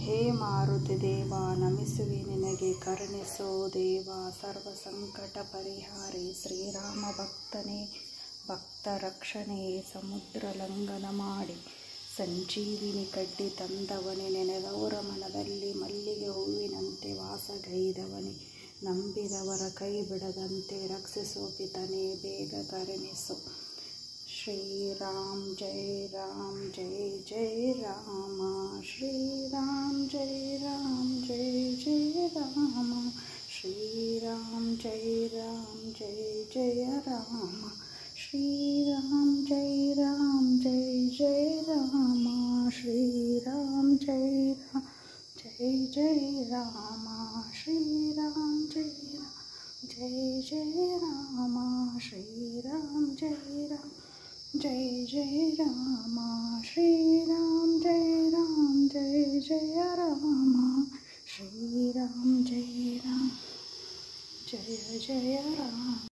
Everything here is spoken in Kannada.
ಹೇ ಮಾರುತಿ ದೇವ ನಮಿಸುವೆ ನಿನಗೆ ಕರುಣಿಸೋ ದೇವ ಸರ್ವ ಸಂಕಟ ಪರಿಹಾರಿ ಶ್ರೀರಾಮ ಭಕ್ತನೇ ಭಕ್ತ ರಕ್ಷಣೆ ಸಮುದ್ರ ಲಂಘನ ಮಾಡಿ ಸಂಜೀವಿನಿ ಕಡ್ಡಿ ತಂದವನೇ ನೆನೆದವರ ಮನದಲ್ಲಿ ಮಲ್ಲಿಗೆ ಹೂವಿನಂತೆ ವಾಸಗೈದವನೇ ನಂಬಿದವರ ಕೈ ಬಿಡದಂತೆ ರಕ್ಷಿಸೋ ಪಿತನೇ ಬೇಗ ಕರುಣಿಸು श्रीराम जय राम राम श्रीराम जय राम राम श्रीराम जय राम श्रीराम जय राम श्रीराम जय राम श्रीराम जय राम श्रीराम जय राम श्रीराम जय राम श्रीराम जय राम